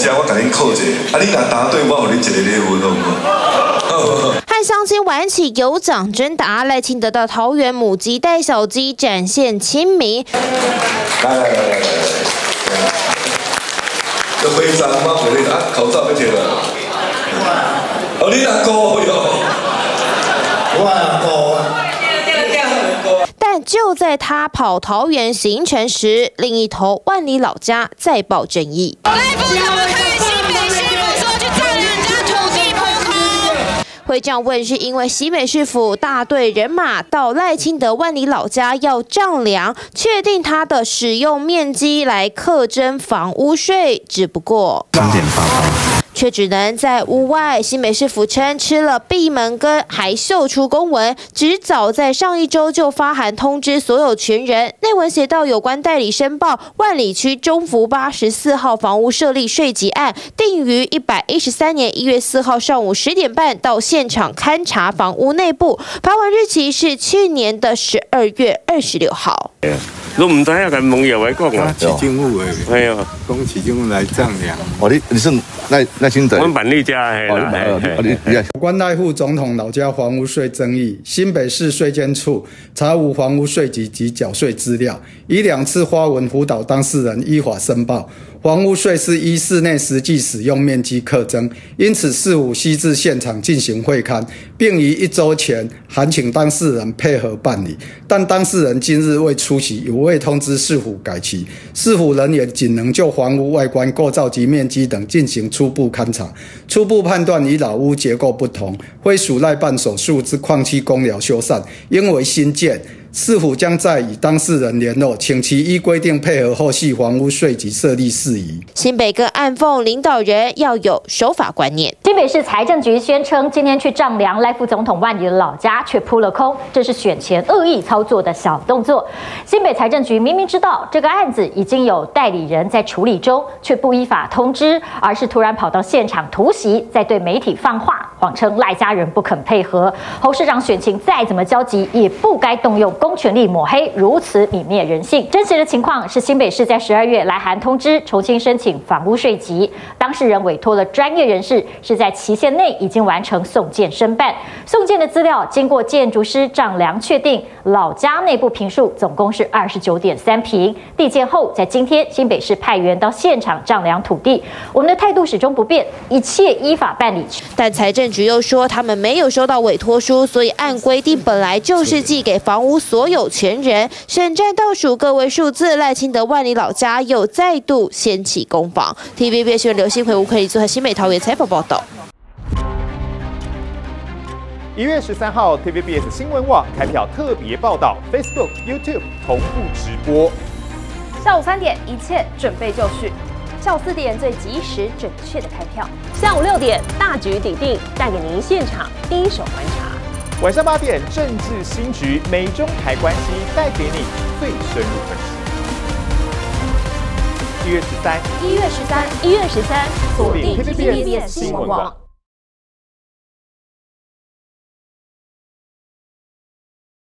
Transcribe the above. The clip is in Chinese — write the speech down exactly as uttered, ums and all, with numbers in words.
家我甲恁扣一个，啊，你若答对，我互你一个礼物，好唔好？ 和乡亲玩起有奖征答，赖清德到桃园母鸡带小鸡，展现亲民。 来来来来来来，这徽章我给你啊，口罩要摕了。哦，你阿哥哟，我阿哥啊。 但就在他跑桃园行程时，另一头万里老家再爆争议。会这样问，是因为新北市府大队人马到赖清德万里老家要丈量，确定他的使用面积来课征房屋税，只不过三点八八。却只能在屋外。新北市府称吃了闭门羹，还秀出公文，只早在上一周就发函通知所有权人。内文写到，有关代理申报万里区中福八十四号房屋设立税籍案，定于一百一十三年一月四号上午十点半到现场勘查房屋内部，爬文日期是去年的十二月二十六号。 我唔知影跟网友来讲啊， 市政府的，哎呀，讲市政府来丈量。 哦，你你是赖赖清德？ 我板栗家的。 哦，你你有关赖副总统老家房屋税争议，新北市税监处查无房屋税籍及缴税资料，已两次发文辅导当事人依法申报。房屋税是依室内实际使用面积课征，因此市府悉至现场进行会勘，并于一周前函请当事人配合办理，但当事人今日未出席，有未通知市府改期。市府人员仅能就房屋外观、构造及面积等进行初步勘查，初步判断与老屋结构不同，非属赖办手术之矿区工疗修缮，应为新建。市府将再与当事人联络，请其依规定配合后续房屋税及设立事宜。 新北更暗讽领导人要有守法观念。 新北市财政局宣称，今天去丈量赖副总统万里的老家，却扑了空，这是选前恶意操作的小动作。新北财政局明明知道这个案子已经有代理人在处理中，却不依法通知，而是突然跑到现场突袭，再对媒体放话，谎称赖家人不肯配合。侯市长选情再怎么焦急，也不该动用公权力抹黑，如此泯灭人性。真实的情况是，新北市在十二月来函通知重新申请房屋税籍，当事人委托了专业人士，是在期限内已经完成送件申办。送件的资料经过建筑师丈量确定，老家内部坪数总共是二十九点三坪。地建后，在今天新北市派员到现场丈量土地。我们的态度始终不变，一切依法办理。 但财政局又说，他们没有收到委托书，所以按规定本来就是寄给房屋所有权人。选战倒数个位数字，赖清德万里老家又再度掀起攻防。T V B S 新闻刘新奎、吴克里做新北桃园采访报道。 一月十三号 ，T V B S 新闻网开票特别报道 ，Facebook、YouTube 同步直播。 下午三点，一切准备就绪。下午四点，最及时准确的开票。下午六点，大局底定，带给您现场第一手观察。 晚上八点，政治新局，美中台关系带给你最深入分析。一月十三， 一月十三，一月十三，锁定 T V B S 新闻网。